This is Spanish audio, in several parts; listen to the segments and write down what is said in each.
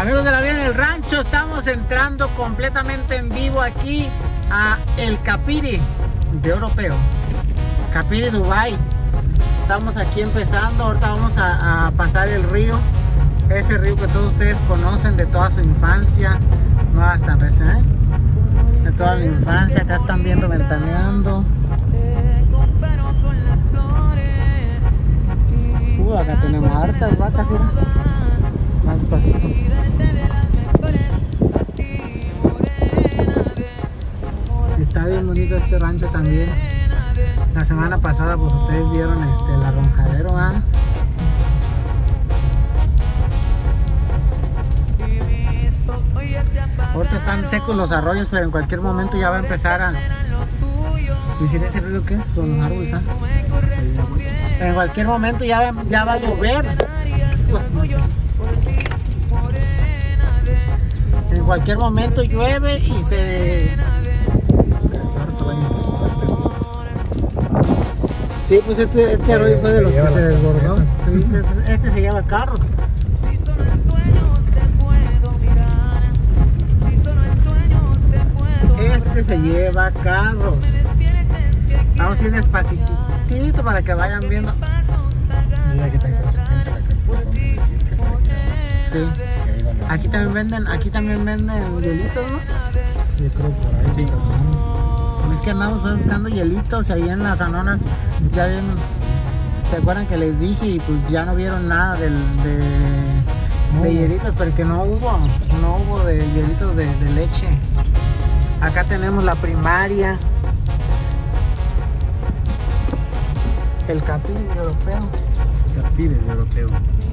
Amigos de la vida en el rancho, estamos entrando completamente en vivo aquí a el Capiri de Europeo, Capiri Dubai. Estamos aquí empezando, ahorita vamos a pasar el río, ese río que todos ustedes conocen de toda su infancia. No hasta recién, ¿eh? De toda mi infancia. Acá están viendo ventaneando. Acá tenemos hartas vacas, ¿sí? Más despacito. Está bien bonito este rancho también. La semana pasada pues ustedes vieron el arronjadero, ¿ah? Ahorita están secos los arroyos, pero en cualquier momento ya va a empezar a decir ese ruido que es con los árboles, ¿ah? En cualquier momento ya va a llover. En cualquier momento llueve y se... Sí, pues este arroyo fue de los que se desbordó. Este se lleva carros. Este se lleva carros. Vamos a ir despacito para que vayan viendo. Sí. Aquí también venden hielitos, ¿no? Yo creo por ahí. Sí. Es que andamos buscando hielitos ahí en las anonas. Ya ven, ¿se acuerdan que les dije? Y pues ya no vieron nada de hielitos, porque no hubo de hielitos de leche. Acá tenemos la primaria. El Capiri Europeo. Capiri Europeo.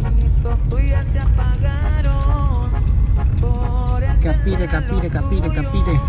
Capire.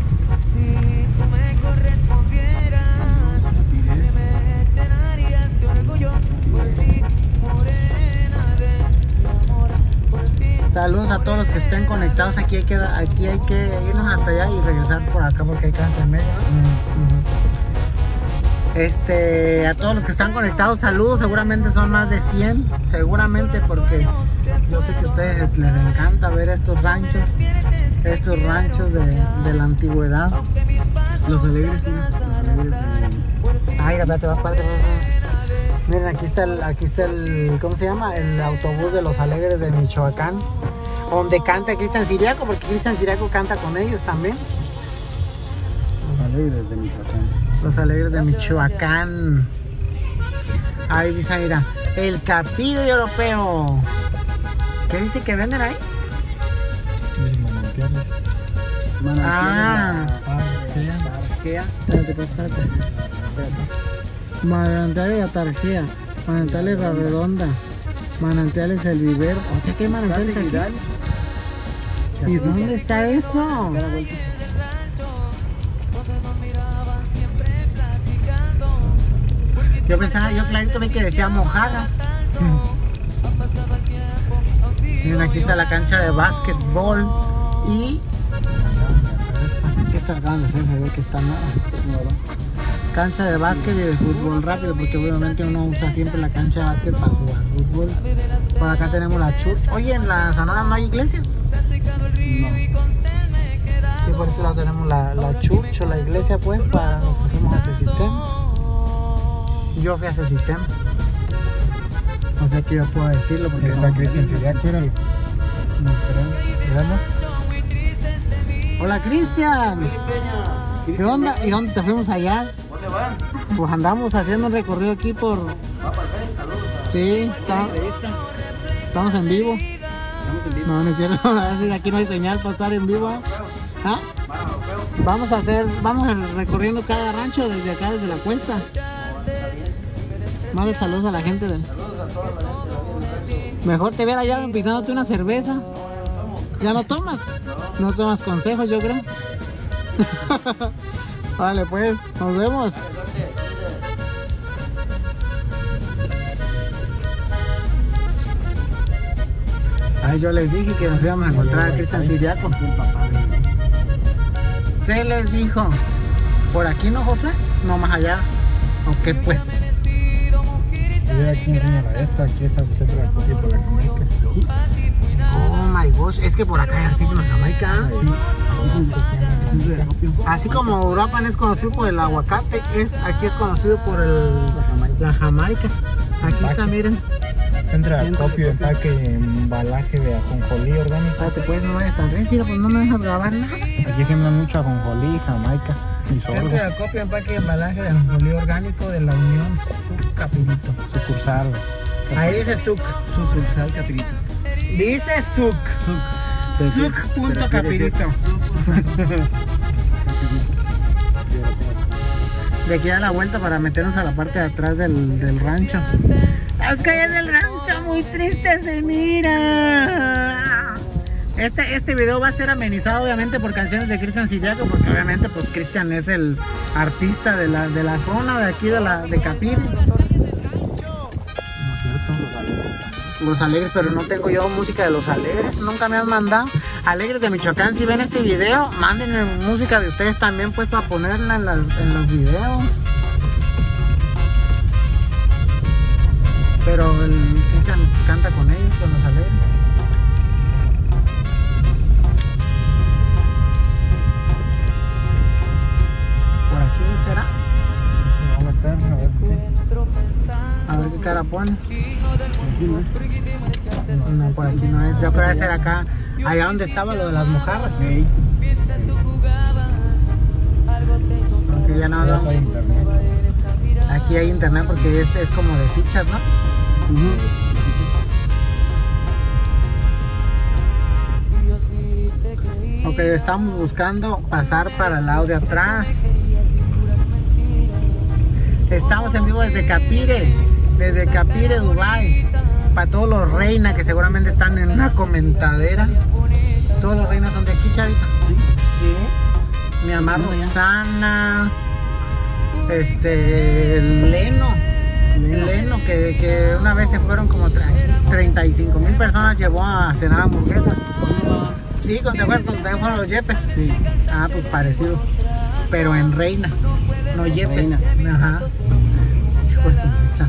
Saludos a todos los que estén conectados. Aquí hay que irnos hasta allá y regresar por acá porque hay casa en medio, ¿no? A todos los que están conectados, saludos. Seguramente son más de 100, seguramente, porque yo sé que a ustedes les encanta ver estos ranchos de la antigüedad. Los alegres, sí. Ay, espérate, va aparte. Miren, aquí está el, ¿cómo se llama? El autobús de los Alegres de Michoacán, donde canta Cristian Siriaco, porque Cristian Siriaco canta con ellos también. Los Alegres de Michoacán. Los Alegres de Michoacán. Ahí dice, mira, el Capiri Europeo. ¿Qué dice que venden ahí? Manantiales. ¿Qué? Espérate. Manantiales de Atarjea, Manantiales La Redonda, Manantiales El Vivero. O sea, ¿qué manantiales aquí? ¿Y dónde está eso? Yo clarito vi que decía Mojada. Miren, aquí está la cancha de básquetbol y... Esta grande, se ve que está nueva. Cancha de básquet y de fútbol rápido, porque obviamente uno usa siempre la cancha de básquet para jugar fútbol. Por acá tenemos la church. Oye, en la Sonora no hay iglesia. No. Sí, por eso tenemos la church o la iglesia, pues, para los que fuimos a ese sistema. Yo fui a ese sistema. No sé qué yo puedo decirlo, porque está Cristian Siriaco, no creo. ¿Verdad? Hola, Cristian. ¿Qué onda? ¿Y dónde te fuimos allá? ¿Dónde van? Pues andamos haciendo un recorrido aquí por... Sí, estamos en vivo. No es cierto, aquí no hay señal para estar en vivo. ¿Ah? Vamos recorriendo cada rancho desde acá, desde la cuesta. Más de saludos a la gente del... Mejor te viera allá pintándote una cerveza. ¿Ya no tomas? No tomas consejos, yo creo. Vale, pues, nos vemos. Ay, yo les dije que nos íbamos a encontrar a Cristian Siriaco. Se les dijo. ¿Por aquí no, José? No, más allá. Ok, pues. Aquí enseña esta, aquí está el centro de acogida por la comarca. Oh my gosh. Es que por acá hay hartísima Jamaica. Así como Uruapan es conocido por el aguacate, aquí es conocido por la Jamaica. Aquí está, miren. Entra copio, empaque y embalaje de ajonjolí orgánico. Espérate, pues no vayas tan tranquilo, pues no me dejas grabar nada. Aquí siembran mucho ajonjolí, jamaica y sorgo. Entra copio, empaque y embalaje de ajonjolí orgánico de la Unión Suc Capirito. Sucursal. Ahí dice Suc. Sucursal Capirito. Dice Suc. Suc.capirito. De aquí a la vuelta para meternos a la parte de atrás del rancho. Las calles del rancho muy tristes se mira. Este video va a ser amenizado obviamente por canciones de Cristian Sillaco, porque obviamente pues Cristian es el artista de la zona de aquí de Capire. Los Alegres, pero no tengo yo música de Los Alegres, nunca me han mandado. Alegres de Michoacán, si ven este video, mándenme música de ustedes también pues para ponerla en los videos. Pero el Cristian canta con ellos, con Los Alegres. ¿Por aquí será? Vamos a meter, A ver qué cara pone. No, por aquí no es. Yo creo que será acá, allá donde estaba lo de las mojarras. Sí. Aunque ya no. Aquí hay internet porque es como de fichas, ¿no? Ok, estamos buscando pasar para el lado de atrás. Estamos en vivo desde Capire, Dubái. Para todos los reinas que seguramente están en una comentadera. Todos los reinas son de aquí, chavita. Sí. Mi mamá Roxana. Leno, que una vez se fueron como 35,000 personas, llevó a cenar hamburguesas. Sí, cuando fueron los Yepes. Sí. Ah, pues parecido. Pero en Reina, no Yepes. Ajá. Hijo de su mecha.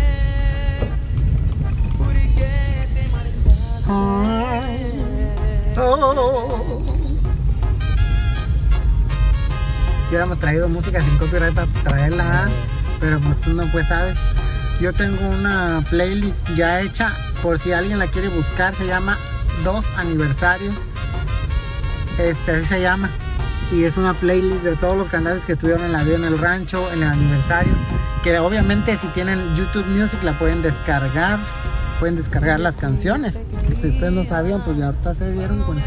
Hubiéramos traído música sin copyright para traerla, pero pues tú no pues sabes. Yo tengo una playlist ya hecha por si alguien la quiere buscar, se llama 2 aniversarios. Así se llama. Y es una playlist de todos los cantantes que estuvieron en la vida en el rancho, en el aniversario. Que obviamente si tienen YouTube Music la pueden descargar. Pueden descargar las canciones. Si ustedes no sabían, pues ya ahorita se dieron cuenta.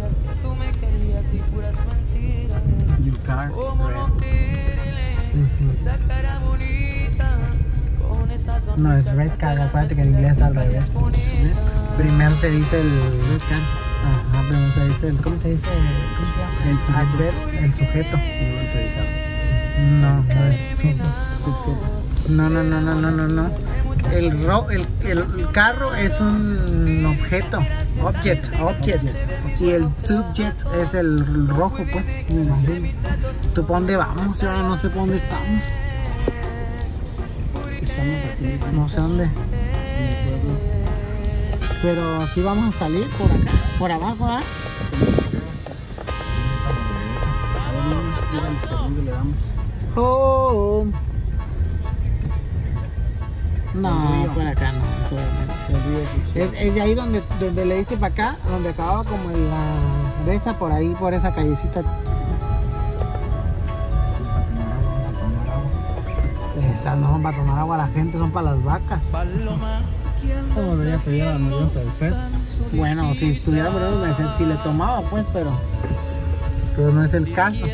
No, es Red Car, acuérdate que en inglés está al revés. Primero se dice el Red Car. Ajá, primero se dice el, ¿cómo se dice? ¿Cómo se llama? El sujeto. No, no. El carro es un objeto, object. Y el subject es el rojo, pues, me imagino. ¿Tú por dónde vamos? Yo ahora no sé por dónde estamos. Estamos aquí. No sé dónde. Pero aquí vamos a salir por acá, por abajo, ¿ah? Oh. No, por acá no, es de ahí donde le diste para acá, donde acababa como en la de esa, por ahí, por esa callecita. Estas no son para tomar agua la gente, son para las vacas. ¿Cómo debería pedir a la muriendo del set? Bueno, si estuviera muriendo del set, si le tomaba, pues, pero no es el caso.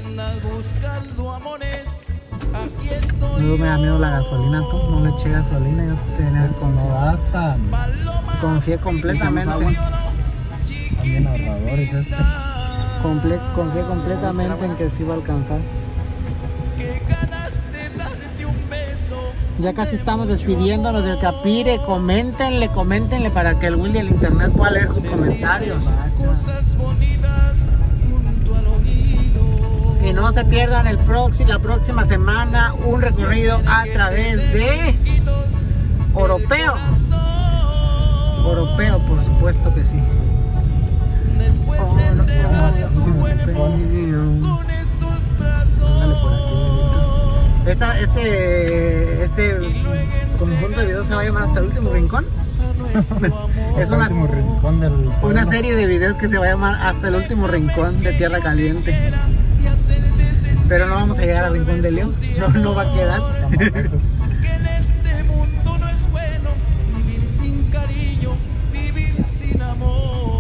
Luego me da miedo la gasolina, tú no le eché gasolina, yo tenía No basta. Confié completamente. También ahorradores Confié completamente en que se iba a alcanzar. Ya casi estamos despidiéndonos del Capire. Coméntenle para que el Will del internet pueda leer sus comentarios. Y no se pierdan la próxima semana un recorrido a través de Oropeo. Por supuesto que sí. Ándale por aquí. Este conjunto de videos se va a llamar Hasta el Último Rincón. Es Hasta el último rincón del una pueblo. serie de videos que se va a llamar Hasta el Último Rincón de Tierra Caliente. Pero no vamos a llegar al Rincón de León. No va a quedar. Que en este mundo no es bueno vivir sin cariño, vivir sin amor.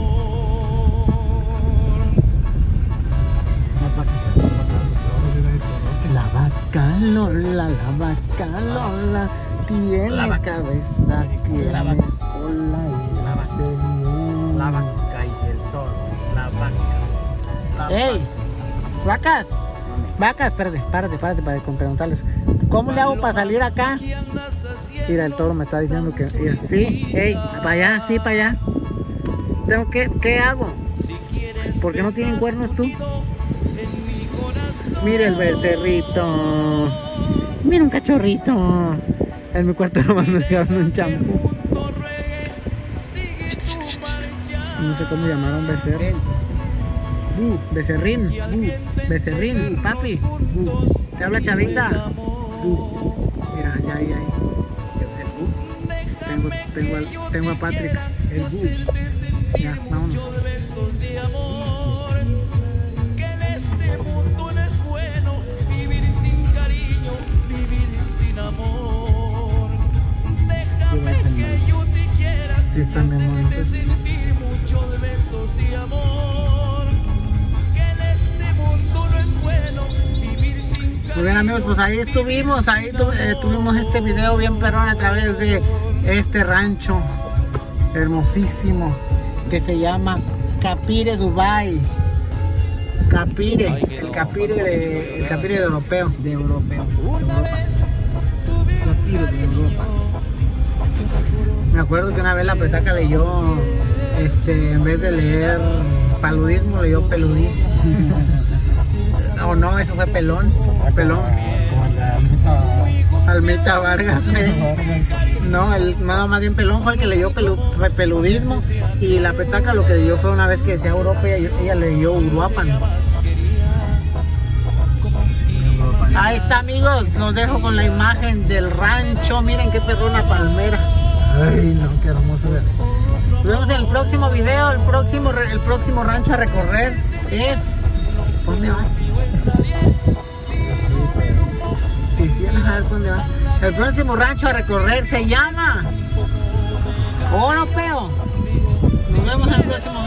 La vaca Lola tiene La cabeza, tiene La vaca. cola y La vaca. de La vaca y el toro, la vaca. ¡Ey! ¡Vacas! Vacas, espérate, párate para preguntarles. ¿Cómo le hago para salir acá? Mira, el toro me está diciendo que... Mira, sí, ey, para allá, sí, para allá. ¿Qué hago? ¿Por qué no tienen cuernos tú? Mira el becerrito. Mira un cachorrito. En mi cuarto nomás me dejaron un champú. No sé cómo llamar a un becerro. Becerrín, becerrín, papi. ¿Te habla Chavita? Mira, ya ahí. Tengo a Patrick. El ya, vámonos. Que en este mundo no es bueno vivir sin cariño, vivir sin amor. Déjame que yo te quiera, Sí, están bien hacerte bonitos. sentir muchos besos de amor. Que en este mundo no es bueno vivir sin Muy cariño. bien, amigos, pues ahí estuvimos, tuvimos este video bien perrón a través de este rancho hermosísimo que se llama Capire Dubai. Capire, el Capire de europeo. De europeo. Capire de Europa. Me acuerdo que una vez la petaca leyó, en vez de leer paludismo, leyó peludismo. O no, eso fue pelón. Pelón. Como la Almita Vargas. No, más bien pelón fue el que leyó peludismo. Y la petaca lo que leyó fue una vez que decía Europa, ella leyó Uruapan. Ahí está, amigos, los dejo con la imagen del rancho. Miren qué perrona palmera. Ay, no, qué hermoso. Nos vemos en el próximo video. El próximo rancho a recorrer es... ¿Dónde vas? Sí, a ver dónde vas. El próximo rancho a recorrer se llama Europeo. Nos vemos en el próximo